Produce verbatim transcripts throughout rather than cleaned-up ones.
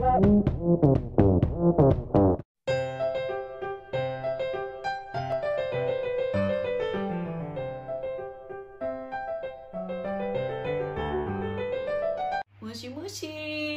Mushi Mushi!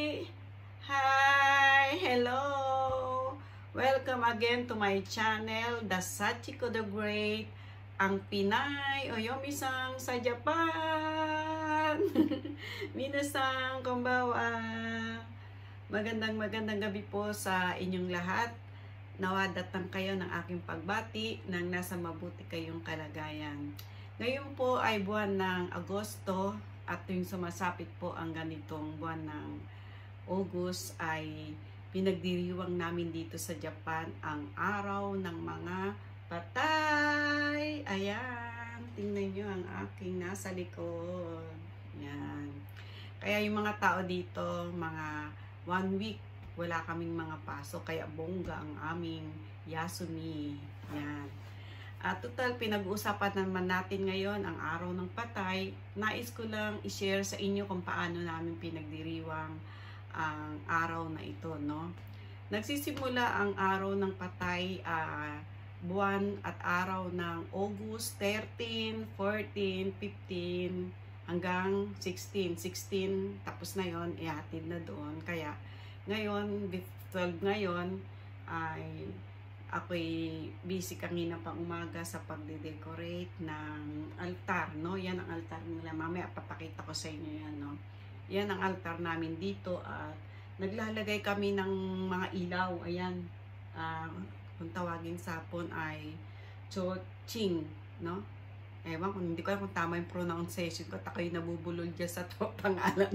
Hi! Hello! Welcome again to my channel, The Sachiko the Great, ang Pinay Oyomisang sa Japan! Minasang konbawa! Magandang magandang gabi po sa inyong lahat. Nawa datang kayo ng aking pagbati nang nasa mabuti kayong kalagayan. Ngayon po ay buwan ng Agosto at yung sumasapit po ang ganitong buwan ng August ay pinagdiriwang namin dito sa Japan ang araw ng mga patay. Ayan, tingnan nyo ang aking nasa likod. Ayan. Kaya yung mga tao dito, mga one week, wala kaming mga pasok. Kaya bongga ang aming Yasumi. Ayan. At total, pinag-uusapan naman natin ngayon ang araw ng patay. Nais ko lang i-share sa inyo kung paano namin pinagdiriwang ang araw na ito, no? Nagsisimula ang araw ng patay, uh, buwan at araw ng August thirteen, fourteen, fifteen, hanggang sixteen. sixteen, tapos na yon, ihatid na doon. Kaya, ngayon, twelve ngayon, ay ako'y busy kanina pang umaga sa pagde-decorate ng altar, no? Yan ang altar nila. Mamaya papakita ko sa inyo yan, no? Yan ang altar namin dito at naglalagay kami ng mga ilaw. Ayan, uh, kung tawagin sa Hapon ay choching, no? Ewan kung hindi ko alam kung tama yung pronunciation ko at ako'y nabubulol dyan sa to pangalan.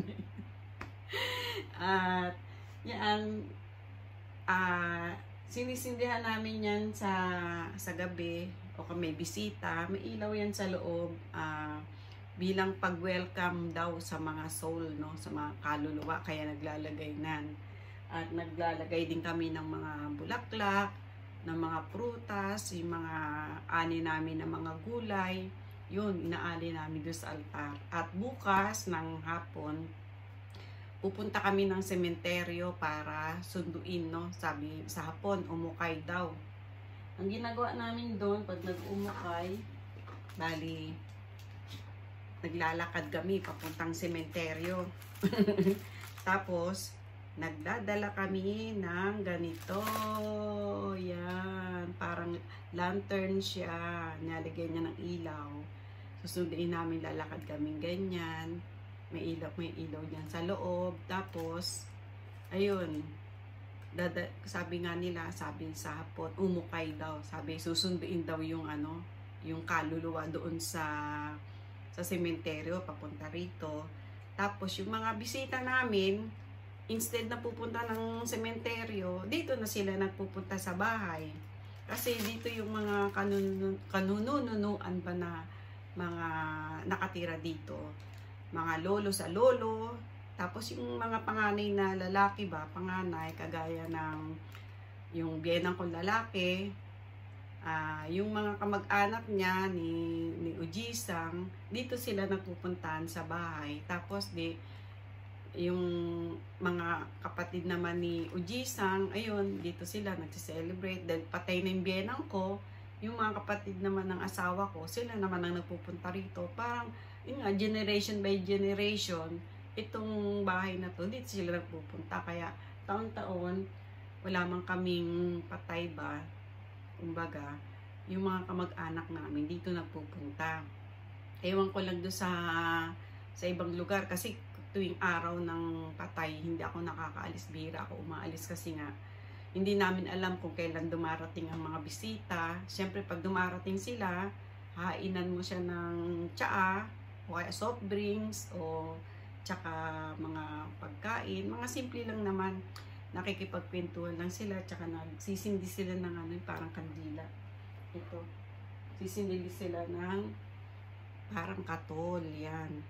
At yan, ah uh, sinisindihan namin yan sa sa gabi o kung may bisita, may ilaw yan sa loob, uh, bilang pag-welcome daw sa mga soul, no, sa mga kaluluwa, kaya naglalagay nan. At naglalagay din kami ng mga bulaklak, ng mga prutas, yung mga ani namin ng mga gulay, yun, inaali namin doon sa altar. At bukas ng hapon, pupunta kami ng sementeryo para sunduin, no? Sabi sa Hapon, umukay daw. Ang ginagawa namin doon, pag nag-umukay, bali, naglalakad kami papuntang sementeryo. Tapos, nagdadala kami ng ganito. Yan, parang lantern siya. Nalagyan niya ng ilaw. Susunduin namin, lalakad kami ganyan. May ilaw, may ilaw dyan sa loob. Tapos, ayun, dada, sabi nga nila, sabi sa Hapon, umukay daw. Sabi, susunduin daw yung ano, yung kaluluwa doon sa sa sementeryo, papunta rito. Tapos, yung mga bisita namin, instead na pupunta ng sementeryo, dito na sila nagpupunta sa bahay. Kasi dito yung mga kanun, kanunununuan ba na mga nakatira dito. Mga lolo sa lolo, tapos yung mga panganay na lalaki ba, panganay, kagaya ng yung biyenang kong lalaki, uh, yung mga kamag-anak niya ni, ni Ujisang, dito sila nagpupuntahan sa bahay. Tapos di, yung mga kapatid naman ni Ujisang, ayun, dito sila nagsiselebrate, dahil patay na yung biyenang ko, yung mga kapatid naman ng asawa ko, sila naman ang nagpupunta rito. Parang, yun nga, generation by generation, itong bahay na to, dito sila nagpupunta. Kaya, taon-taon, wala man kaming patay ba, kumbaga, yung mga kamag-anak namin, dito nagpupunta. Ewan ko lang doon sa, sa ibang lugar, kasi tuwing araw ng patay, hindi ako nakakaalis, bihira ako umaalis kasi nga, hindi namin alam kung kailan dumarating ang mga bisita. Siyempre, pag dumarating sila, hainan mo siya ng tsaa, o kaya soft drinks, o tsaka mga pagkain. Mga simple lang naman. Nakikipagkwentuhan lang sila, tsaka nagsisindi sila ng ano, parang kandila. Ito. Sisindi sila ng parang katol. Yan.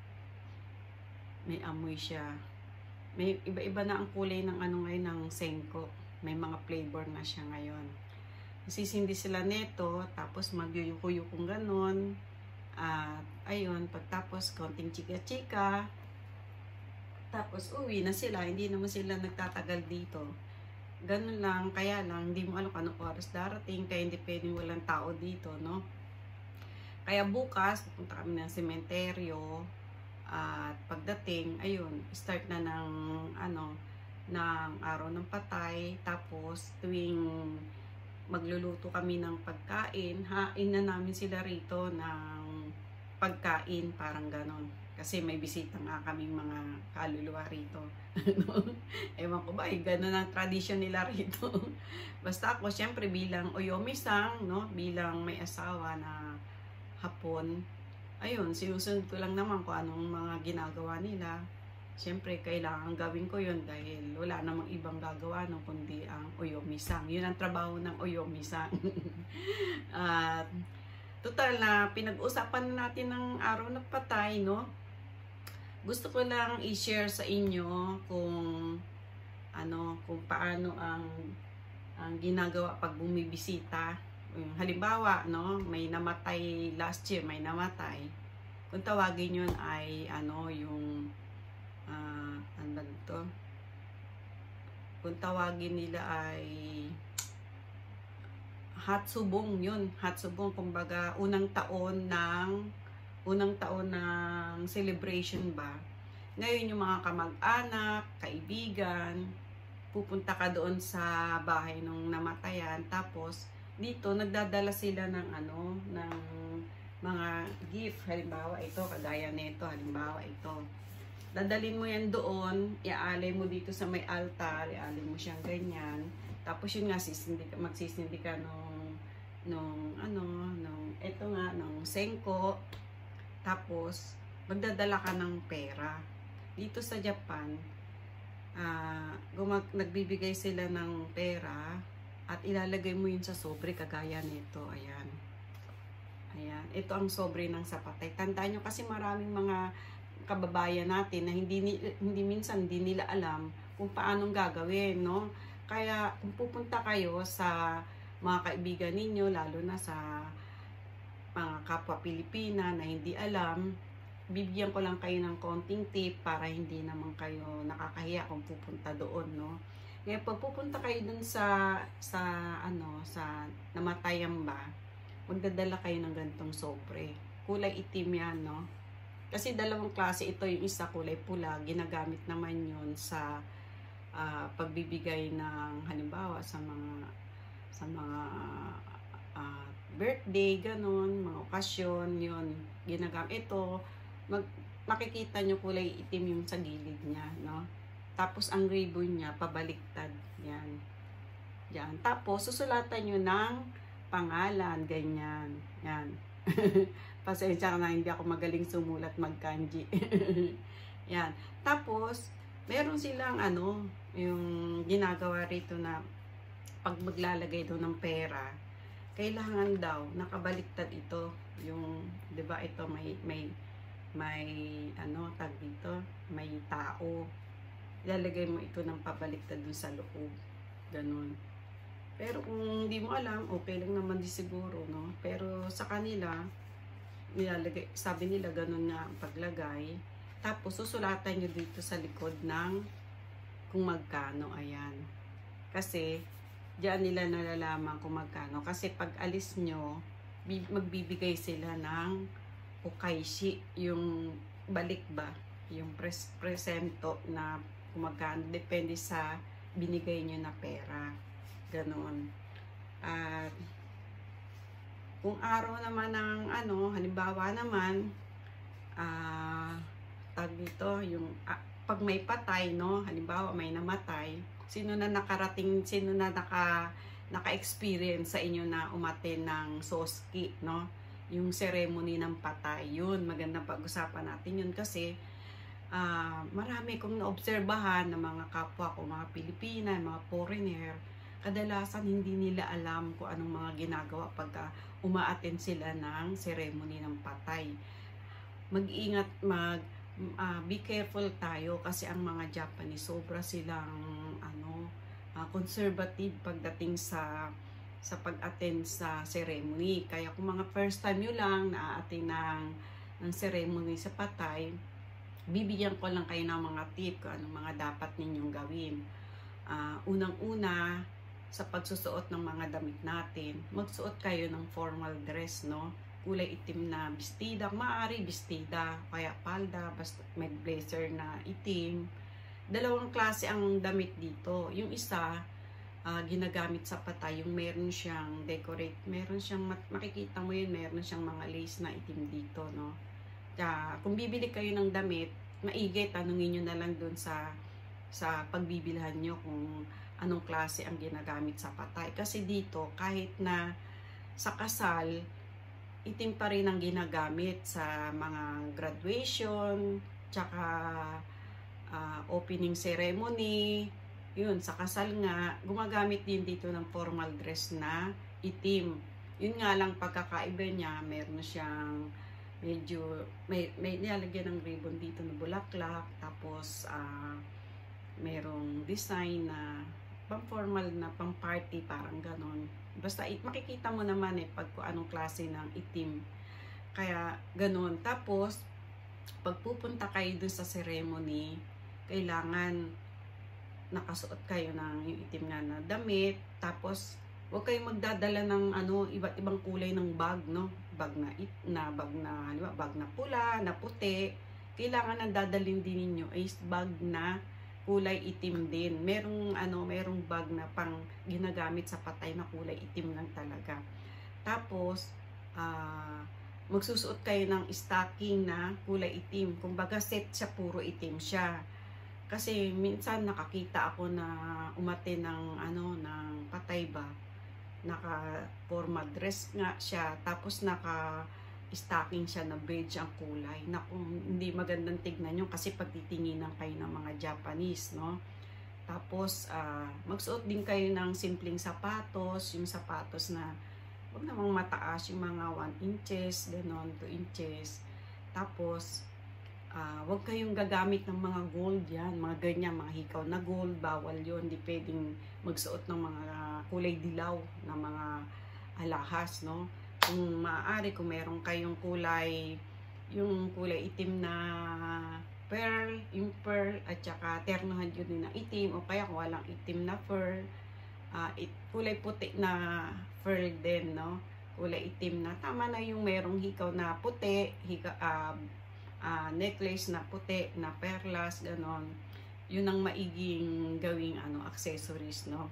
May amoy siya. May iba-iba na ang kulay ng ano ngayon, ng sengko. May mga flavor na siya ngayon. Sisindi sila neto, tapos magyuyuko-yukong ganon. At ayun, pagtapos konting chika-chika, Tapos uwi na sila, hindi naman sila nagtatagal dito. Ganun lang, kaya lang, hindi mo alam kung anong oras darating, kaya hindi pwedeng walang tao dito, no? Kaya bukas, pupunta kami ng sementeryo, at pagdating, ayun, start na ng, ano, ng araw ng patay, tapos tuwing magluluto kami ng pagkain, hain na namin sila rito ng pagkain, parang ganon. Kasi may bisita nga kaming mga kaluluwa rito. Ewan ko ba, eh, gano'n ang tradisyon nila rito. Basta ako, syempre bilang Oyomi-san, no? Bilang may asawa na Hapon, ayun, sinusunod ko lang naman kung anong mga ginagawa nila. Syempre, kailangan gawin ko yun dahil wala namang ibang gagawa no, kundi ang Oyomi-san. Yun ang trabaho ng Oyomi-san. At, total na pinag-usapan natin ng araw ng patay, no? Gusto ko lang i-share sa inyo kung ano, kung paano ang ang ginagawa pag bumibisita. Halimbawa, no, may namatay last year, may namatay. Kung tawagin yun ay ano, yung uh, ano to? Kung tawagin nila ay Hatsubong yun. Hatsubong, kumbaga, unang taon ng unang taon ng celebration ba. Ngayon yung mga kamag-anak, kaibigan, pupunta ka doon sa bahay nung namatayan. Tapos, dito, nagdadala sila ng ano, ng mga gift. Halimbawa, ito, kagaya nito. Halimbawa, ito. Dadalin mo yan doon, iaalay mo dito sa may altar, iaalay mo siyang ganyan. Tapos yun nga, sisindi, magsisindi ka nung, nung, ano, nung, ito nga, nung sengko. Tapos, magdadala ka ng pera. Dito sa Japan, uh, gumag, nagbibigay sila ng pera at ilalagay mo yun sa sobre, kagaya nito. Ayan. Ayan. Ito ang sobre ng sapatay. Tandaan nyo kasi maraming mga kababayan natin na hindi, hindi minsan hindi nila alam kung paanong gagawin, no? Kaya kung pupunta kayo sa mga kaibigan ninyo, lalo na sa mga kapwa Pilipina na hindi alam, bibigyan ko lang kayo ng konting tip para hindi naman kayo nakakahiya kung pupunta doon, no? Kaya pag pupunta kayo dun sa sa ano, sa namatayan ba, magdadala kayo ng gantong sobre. Kulay itim yan, no? Kasi dalawang klase ito, yung isa kulay pula, ginagamit naman yun sa uh, pagbibigay ng halimbawa sa mga sa mga uh, birthday, ganon, mga okasyon, yun, ginagamit. Ito, mag, makikita nyo kulay itim yung sa gilid niya, no? Tapos, ang ribbon niya, pabaliktad, yan. Yan. Tapos, susulatan nyo ng pangalan, ganyan, yan. Pasensya na, hindi ako magaling sumulat mag-kanji. Yan. Tapos, meron silang, ano, yung ginagawa rito na pag maglalagay daw ng pera, kailangan daw nakabaliktad ito, yung 'di ba ito may may may ano tag dito, may tao. Ilalagay mo ito ng pabaliktad dun sa loob. Ganun. Pero kung hindi mo alam, okay lang naman di siguro, no? Pero sa kanila, nilalagay, sabi nila ganun nga ang paglagay. Tapos susulatan nyo dito sa likod ng kung magkano, ayan. Kasi diyan nila nalalaman kung magkano. Kasi pag alis nyo, magbibigay sila ng okaishi, yung balik ba, yung pres presento na kung magkano, depende sa binigay nyo na pera. Ganon. At kung araw naman ng ano, halimbawa naman, ah, uh, tag dito, yung, uh, pag may patay, no, halimbawa may namatay, sino na nakarating, sino na naka, naka-experience sa inyo na umaten ng soski, no? Yung ceremony ng patay, yun, magandang pag-usapan natin yun kasi uh, marami kong naobserbahan ng mga kapwa ko, mga Pilipina, mga foreigner, kadalasan hindi nila alam kung anong mga ginagawa pagka umaaten sila ng ceremony ng patay. Mag-ingat, mag Uh, be careful tayo kasi ang mga Japanese sobra silang ano uh, conservative pagdating sa sa pag-attend sa ceremony. Kaya kung mga first time nyo lang na-attend ng, ng ceremony sa patay, bibigyan ko lang kayo ng mga tip kung anong mga dapat ninyong gawin. Uh, Unang-una, sa pagsusuot ng mga damit natin, magsuot kayo ng formal dress, no? Kulay itim na bestida, maaari bestida, kaya palda, basta may blazer na itim. Dalawang klase ang damit dito. Yung isa, uh, ginagamit sa patay, yung meron siyang decorate, meron siyang, makikita mo yun, meron siyang mga lace na itim dito, no? Kaya, kung bibili kayo ng damit, maigay, tanungin nyo na lang dun sa sa pagbibilhan nyo kung anong klase ang ginagamit sa patay. Kasi dito, kahit na sa kasal, itim pa rin ang ginagamit sa mga graduation, tsaka uh, opening ceremony. Yun, sa kasal nga, gumagamit din dito ng formal dress na itim. Yun nga lang, pagkakaiba niya, meron siyang medyo, may, may nilalagyan ng ribbon dito na bulaklak, tapos, ah, uh, merong design na pang formal na pang party, parang ganon. Basta makikita mo naman eh pag kung anong klase ng itim, kaya ganon. Tapos pag pupunta kayo dun sa ceremony, kailangan nakasuot kayo ng yung itim nga na damit. Tapos huwag kayong magdadala ng ano iba't ibang kulay ng bag, no? Bag na it na bag na ano, bag na pula, na puti. Kailangan ang dadalhin din ninyo is bag na kulay itim din. Merong ano, merong bag na pang ginagamit sa patay na kulay itim lang talaga. Tapos uh, magsusuot kayo ng stocking na kulay itim. Kumbaga set siya, puro itim siya. Kasi minsan nakakita ako na umate ng ano ng patay ba. Naka formal dress nga siya, tapos naka stocking siya na beige ang kulay. Naku, hindi magandang tignan yun kasi pagtitinginan kayo ng mga Japanese, no? Tapos, uh, magsuot din kayo ng simpleng sapatos, yung sapatos na huwag namang mataas, yung mga one inches, ganon, two inches. Tapos, uh, huwag kayong gagamit ng mga gold yan, mga ganyan, mga hikaw na gold, bawal yun. Hindi pwedeng magsuot ng mga kulay dilaw na mga alahas, no? Kung maaari, kung meron kayong kulay, yung kulay itim na pearl, yung pearl, at saka ternohan yun din na itim, o kaya kung walang itim na pearl, uh, it, kulay puti na pearl din, no? Kulay itim na, tama na yung merong hikaw na puti, hika, uh, uh, necklace na puti, na perlas, ganon. Yun ang maiging gawing ano, accessories, no?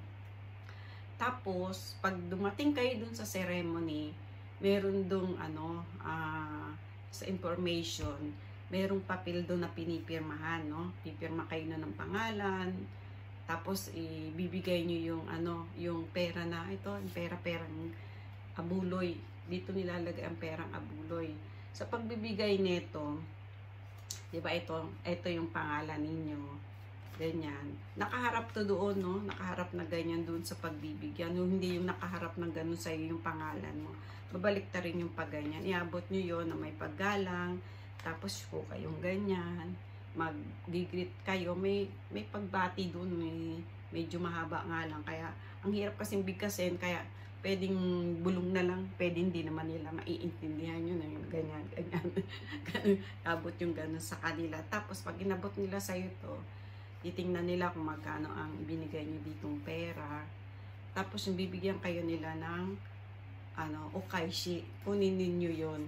Tapos, pag dumating kayo dun sa ceremony, meron dong ano, uh, sa information, merong papel doon na pinipirmahan, no? Pipirma kayo na ng pangalan, tapos ibibigay nyo yung ano, yung pera na ito, yung pera-perang abuloy. Dito nilalagay ang perang abuloy. Sa pagbibigay nito, 'di ba ito, ito yung pangalan ninyo. Ganyan. Nakaharap to doon, no? Nakaharap na ganyan doon sa pagbibigyan. Yung hindi yung nakaharap na ganun sa iyo yung pangalan mo. Babalik ta rin yung pagganyan. Iabot nyo yon na may paggalang. Tapos po kayong ganyan. Mag-greet kayo. May, may pagbati doon. May, medyo mahaba nga lang. Kaya ang hirap kasing bigkasin. Kaya pwedeng bulong na lang. Pwede hindi naman nila maiintindihan yun. Ganyan, ganyan. Abot yung ganun sa kanila. Tapos pag inabot nila sa'yo to, titingnan nila kung magkano ang binigay nyo ditong pera. Tapos yung bibigyan kayo nila ng ano, okaishi, kunin ninyo yun.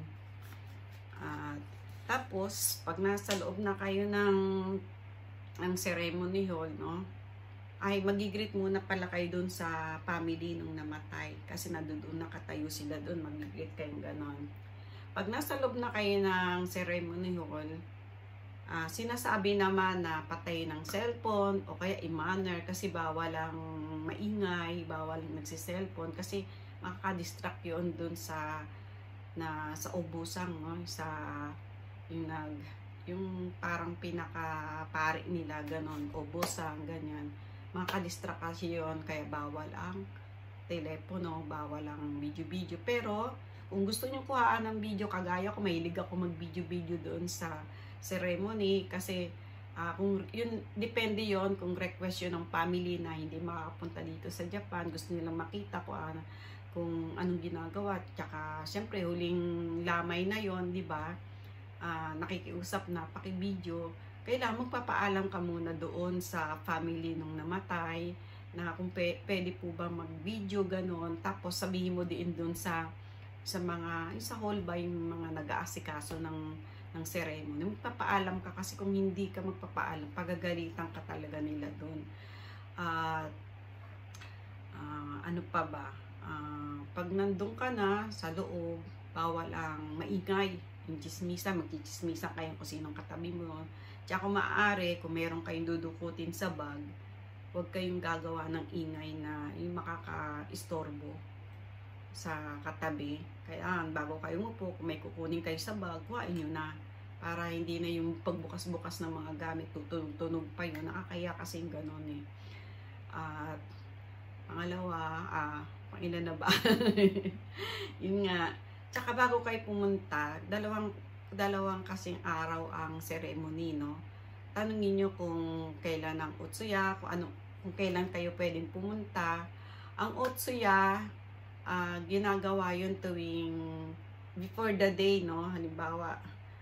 Uh, tapos, pag nasa loob na kayo ng, ng ceremony hall, no, ay magigreet muna pala kayo dun sa family nung namatay. Kasi nandoon nakatayo sila dun, magigreet kayong ganon. Pag nasa loob na kayo ng ceremony hall, uh, sinasabi naman na patay ng cellphone o kaya i-manner kasi bawal ang maingay, bawal ang nagsi-cellphone kasi makaka-distract yun dun sa na sa ubusang, no? Sa yung nag yung parang pinaka-pari nila ganon, ubusang ganyan, makaka-distract kasi yun, kaya bawal ang telepono, bawal ang video-video. Pero kung gusto nyo kuhaan ng video, kagaya ko, mahilig ako mag-video-video doon sa ceremony kasi uh, kung yun, depende yon kung request yun ng family na hindi makakapunta dito sa Japan, gusto nilang makita ko ano, kung anong ginagawa. Tsaka syempre huling lamay na yon, di ba? uh, nakikiusap na paki-video, kailangan magpapaalam ka muna doon sa family nung namatay, na kung pwede po ba mag-video, ganon. Tapos sabihin mo din doon sa sa mga, sa hall ba, yung mga nag-aasikaso ng, ng ceremony. Magpapaalam ka, kasi kung hindi ka magpapaalam, pagagalitan ka talaga nila doon. At, uh, uh, ano pa ba? Uh, pag nandun ka na sa loob, bawal ang maingay. Yung chismisa, magchichismisa kayo kung sinong katabi mo. Tsaka kung maaari, kung meron kayong dudukutin sa bag, huwag kayong gagawa ng ingay na yung makaka-istorbo sa katabi. Kaya bago kayo umupo, kung may kukunin kayo sa bag, kuhain nyo na. Para hindi na yung pagbukas-bukas ng mga gamit, tutunog pa yun. Nakakaya kasi yung ganon eh. At pangalawa, ah, pang ilan na ba? Yun nga. Tsaka bago kayo pumunta, dalawang, dalawang kasing araw ang ceremony, no? Tanungin nyo kung kailan ang Otsuya, kung, ano, kung kailan kayo pwedeng pumunta. Ang Otsuya, Uh, ginagawa yun tuwing before the day, no? Halimbawa,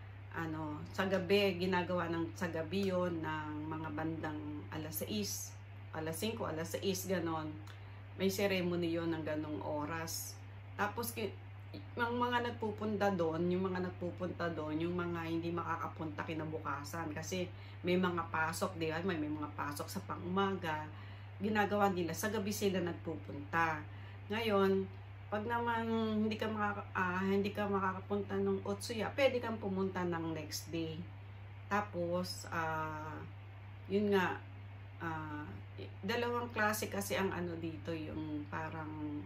ano, sa gabi, ginagawa ng sa gabi yun ng mga bandang alas sais, alas singko, alas sais, ganon. May ceremony yun ng ganong oras. Tapos, yung mga nagpupunta doon, yung mga nagpupunta doon, yung mga hindi makakapunta kinabukasan, kasi may mga pasok, di ba? May, may mga pasok sa pang-umaga, ginagawa nila, sa gabi sila nagpupunta. Ngayon, pag naman hindi ka makaka, ah, hindi ka makakapunta ng Otsuya, pwede kang pumunta ng next day. Tapos, ah, yun nga, ah, dalawang klase kasi ang ano dito, yung parang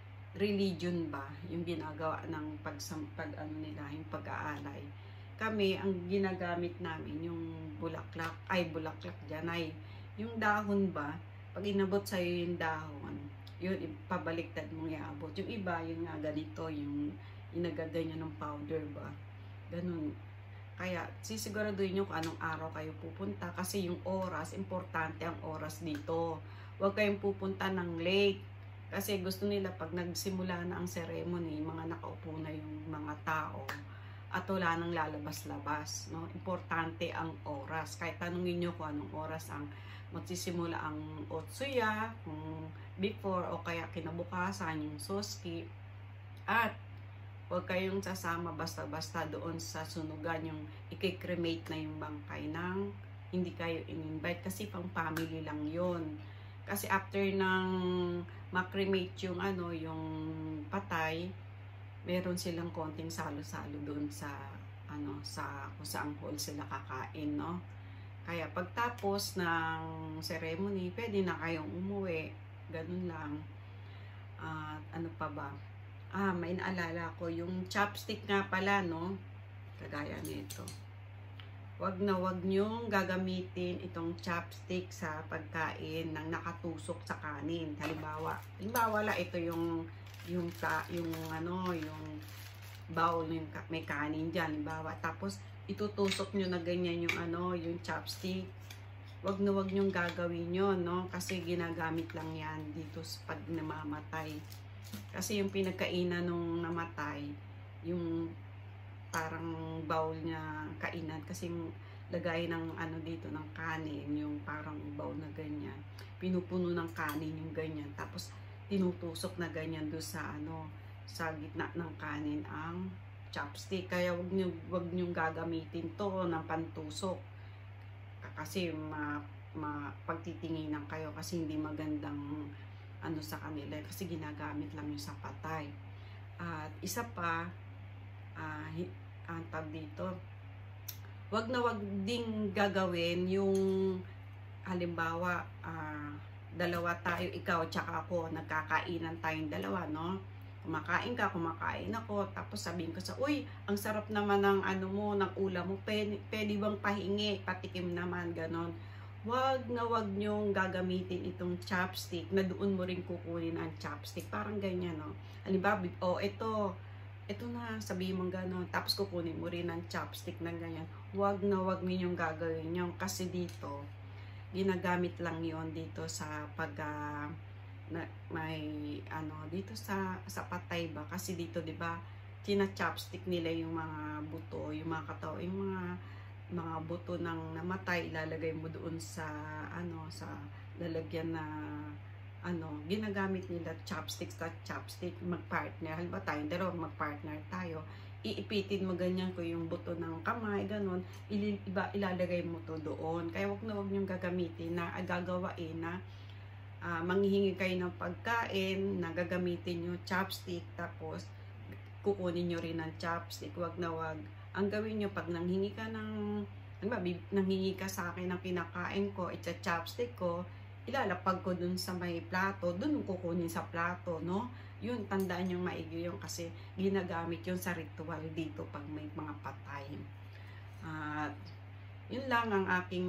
religion ba, yung ginagawa ng pagsampag, ano nila, yung pag-aalay. Kami, ang ginagamit namin, yung bulaklak, ay bulaklak dyan, ay yung dahon ba, pag inabot sa'yo yung dahon, yun, pabaliktad mong iabot. Yung iba, yun nga, ganito, yung inagagay nyo ng powder ba. Ganun. Kaya, sisiguraduhin nyo kung anong araw kayo pupunta. Kasi yung oras, importante ang oras dito. Huwag kayong pupunta ng late. Kasi gusto nila pag nagsimula na ang ceremony, mga nakaupo na yung mga tao, at wala nang lalabas-labas. No? Importante ang oras. Kahit tanungin nyo kung anong oras ang magsisimula ang Otsuya, kung before o kaya kinabukasan yung Soski. At huwag kayong sasama basta-basta doon sa sunugan, yung i-cremate na yung bangkay ng hindi kayo in-invite, kasi pang family lang yon. Kasi after ng makremate yung ano, yung patay, meron silang konting salo-salo doon sa ano, sa kung saang hall sila kakain, no? Kaya pagtapos ng ceremony, pwede na kayong umuwi. Ganun lang. At uh, ano pa ba? Ah, may naalala ko. Yung chopstick nga pala, no? Kagaya nito. Wag na wag nyong gagamitin itong chopstick sa pagkain ng nakatusok sa kanin. Halimbawa, halimbawa la, ito yung, yung, yung, ano, yung bowl, yung may kanin dyan. Halimbawa, tapos, itutusok nyo na ganyan yung ano, yung chopstick. Wag na wag nyong gagawin yun, no? Kasi ginagamit lang yan dito pag namamatay. Kasi yung pinagkainan nung namatay, yung parang bowl niya kainan. Kasi yung lagay ng ano dito, ng kanin, yung parang bowl na ganyan. Pinupuno ng kanin yung ganyan. Tapos tinutusok na ganyan doon sa ano, sa gitna ng kanin ang chopstick. Kaya wag niyo wag niyo gagamitin to ng pantusok. Kasi ma, ma pagtitinginan kayo, kasi hindi magandang ano sa kanila, kasi ginagamit lang yung sa patay. At isa pa, ah uh, ang tab dito, wag na wag ding gagawin yung halimbawa, ah uh, dalawa tayo, ikaw tsaka ako, nagkakainan tayong dalawa, no? Kumakain ka, kumakain ako, tapos sabihin ko sa, uy, ang sarap naman ng ano mo, ng ulam mo, pwede, pwede bang pahingi, patikim naman, ganon. Wag na wag nyong gagamitin itong chopstick, na doon mo rin kukunin ang chopstick, parang ganyan, no? Halimbawa, oh, ito, ito na, sabihin mo ganon, tapos kukunin mo rin ang chopstick na ganyan. Wag na wag ninyong gagawin yun, kasi dito, ginagamit lang yon dito sa pag, uh, na may ano dito sa sa patay ba, kasi dito 'di ba tina-chopstick nila yung mga buto, yung mga kataw, yung mga mga buto ng namatay, ilalagay mo doon sa ano, sa lalagyan na ano, ginagamit nila chopsticks at chopstick, mag-partner. Halimbawa tayo dalawa, mag-partner tayo, iipitin mo ganyan ko yung buto ng kamay, ganun, iba, ilalagay mo to doon. Kaya wag na wag niyong gagamitin na gagawain na uh, manghihingi kayo ng pagkain, na gagamitin nyo chopstick, tapos kukunin nyo rin ng chopstick. Wag na wag. Ang gawin nyo, pag nanghingi ka ng, ano ba, nanghingi ka sa akin ng kinakain ko, itsa chopstick ko, ilalapag ko dun sa may plato, dun kukunin sa plato, no? Yun, tandaan yung maigi yung kasi ginagamit yun sa ritual dito pag may mga patay. At, uh, yun lang ang aking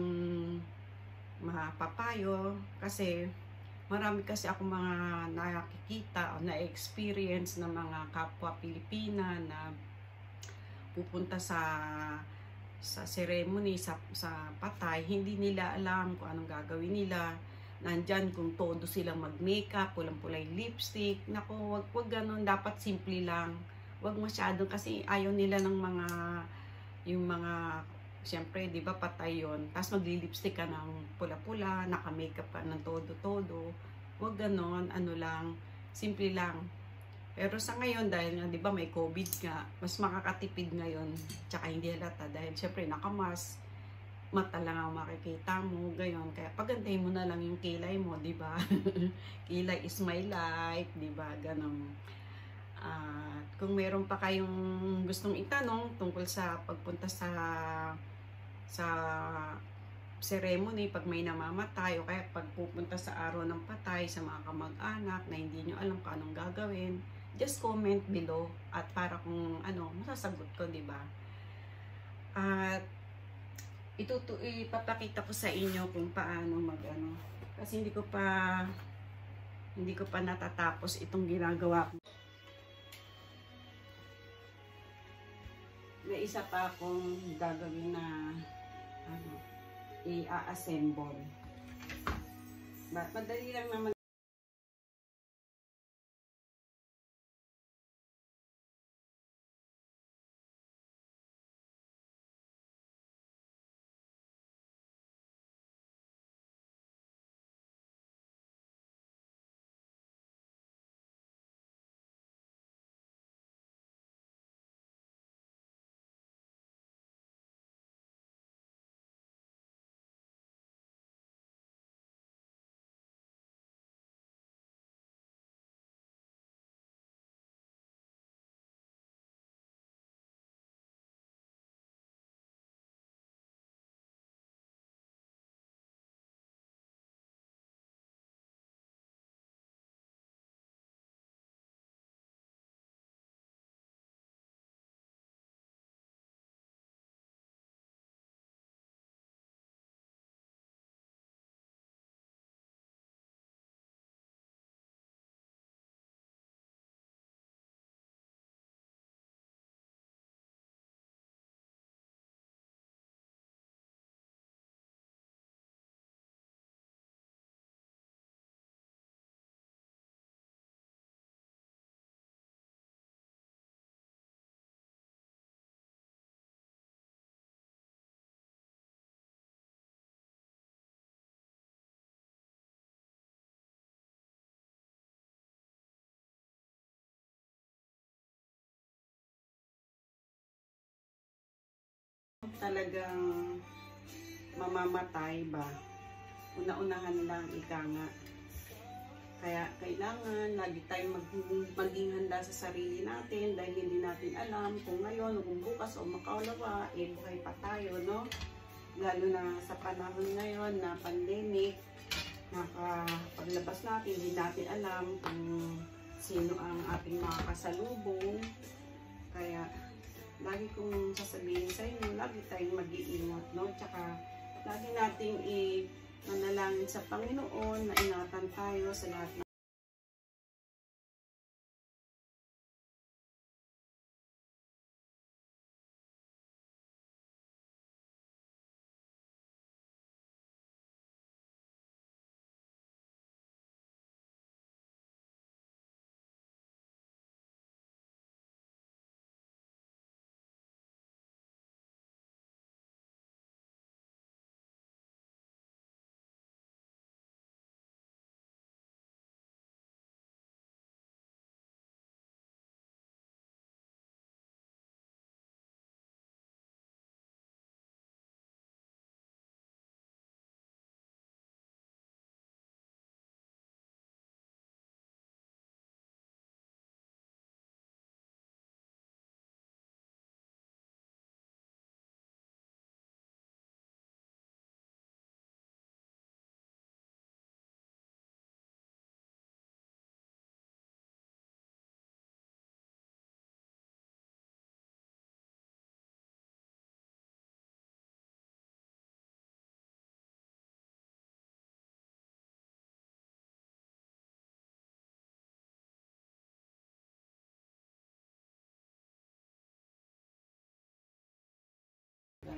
mapapayo kasi marami kasi ako mga nakikita o na-experience ng mga kapwa Pilipina na pupunta sa sa ceremony, sa, sa patay, hindi nila alam kung anong gagawin nila. Nandyan kung todo silang mag-makeup, pulang-pulay lipstick. Naku, wag, wag ganun. Dapat simple lang. Wag masyadong kasi ayaw nila ng mga, yung mga, siyempre, di ba patay yun. Tapos magli-lipstick ka ng pula-pula, naka-makeup ka ng todo-todo. Wag ganon, ano lang, simple lang. Pero sa ngayon, dahil nga, di ba, may COVID nga, mas makakatipid ngayon, tsaka hindi halata, dahil syempre, nakamas, mata lang ang makikita mo, gayon. Kaya pagandahin mo na lang yung kilay mo, di ba? Kilay is my life, di ba? Ganon. At uh, kung meron pa kayong gustong itanong tungkol sa pagpunta sa sa ceremony, pag may namamatay, o kaya pag pupunta sa araw ng patay sa mga kamag-anak na hindi nyo alam kung anong gagawin, just comment below at para kung ano, masasagot ko, di ba? At itutu ipapakita ko sa inyo kung paano mag-ano. Kasi hindi ko pa hindi ko pa natatapos itong ginagawa ko. May isa pa akong gagawin na ano, i-assemble. Madali lang naman. Talagang mamamatay ba, una-unahan lang ika nga. Kaya kailangan lagi tayong mag maging handa sa sarili natin dahil hindi natin alam kung ngayon o kung bukas o makaulawa, eh buhay pa tayo, no? Lalo na sa panahon ngayon na pandemic, nakapaglabas natin, hindi natin alam kung sino ang ating mga kasalubong. Kaya lagi kong sasabihin sa inyo, lagi tayong mag-iingat, no? Tsaka, lagi nating i-manalangin sa Panginoon na ingatan tayo sa lahat ng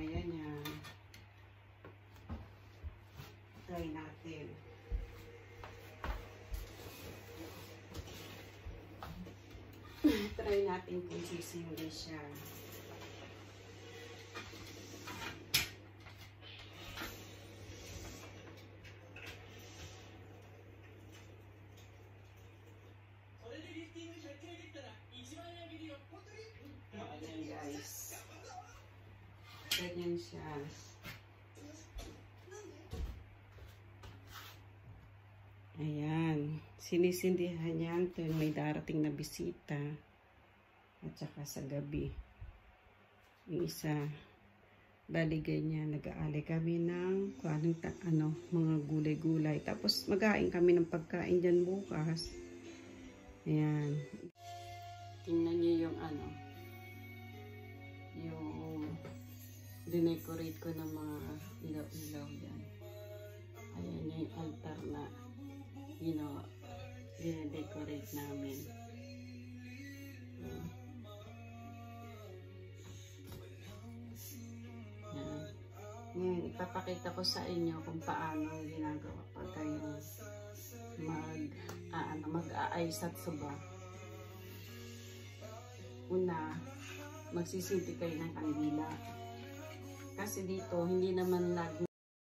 kaya niya. Try natin. Try natin kung sisindi siya. Ayan guys. Ganyan siya. Ayan. Sinisindihan yan tuwing may darating na bisita. At saka sa gabi. Yung isa, baligay niya, nag-aalay kami ng anong, ano, mga gulay-gulay. Tapos mag-ain kami ng pagkain dyan bukas. Ayan. Tingnan niyo yung ano, yung dinecorate ko ng mga ilaw-ilaw yan. Ayan yung altar na, you know, dinedecorate namin. Ayan. Ayan. Ngayon, ipapakita ko sa inyo kung paano ginagawa pag kayo mag, ah, ano, mag-aayos at suba. Una, magsisinti kayo ng kandila. Kasi dito, hindi naman lagi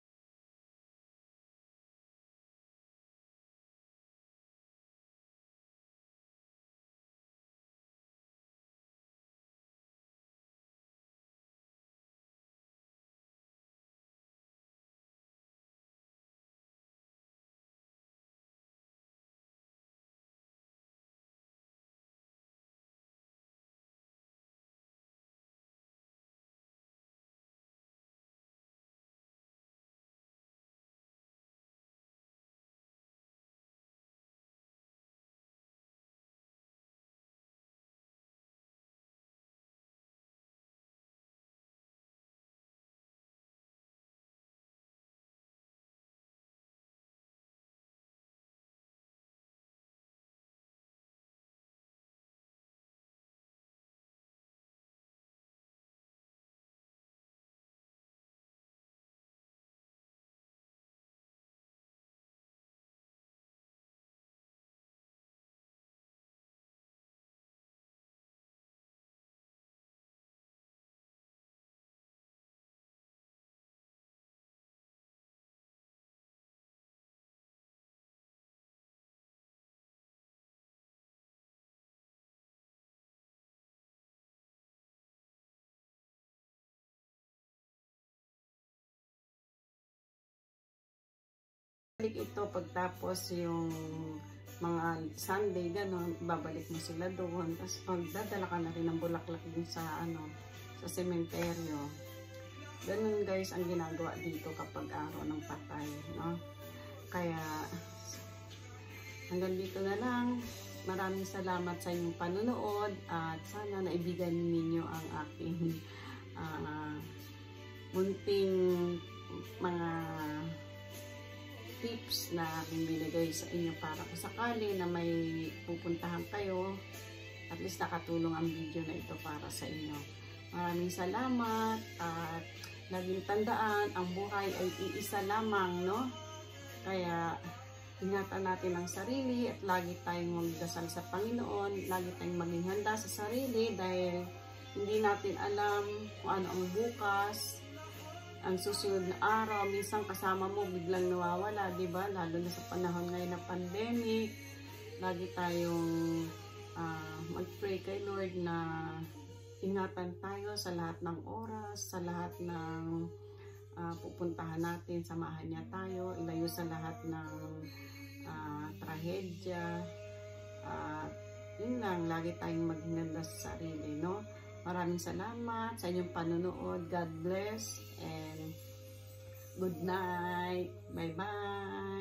ito pagtapos yung mga Sunday, gano'n, babalik mo sila doon. Tapos magdadala ka na rin ng bulaklak din sa, ano, sa sementeryo. Ganun guys ang ginagawa dito kapag araw ng patay, no? Kaya, hanggang dito na lang. Maraming salamat sa inyong panunood at sana naibigan ninyo ang aking uh, munting mga tips na aking binigay sa inyo para kung sakali na may pupuntahan kayo, at least nakatulong ang video na ito para sa inyo. Maraming salamat at laging tandaan, ang buhay ay iisa lamang, no? Kaya ingatan natin ang sarili at lagi tayong magdasal sa Panginoon, lagi tayong maging handa sa sarili dahil hindi natin alam kung ano ang bukas. Ang susunod na araw, minsan kasama mo biglang nawawala, di ba? Lalo na sa panahon ngayon na pandemic. Lagi tayong uh, mag-pray kay Lord na ingatan tayo sa lahat ng oras, sa lahat ng uh, pupuntahan natin, samahan niya tayo, ilayo sa lahat ng uh, trahedya. At uh, yun lang, lagi tayong maghihanda sa sarili, no? Maraming salamat sa inyong panonood. God bless and good night. Bye-bye.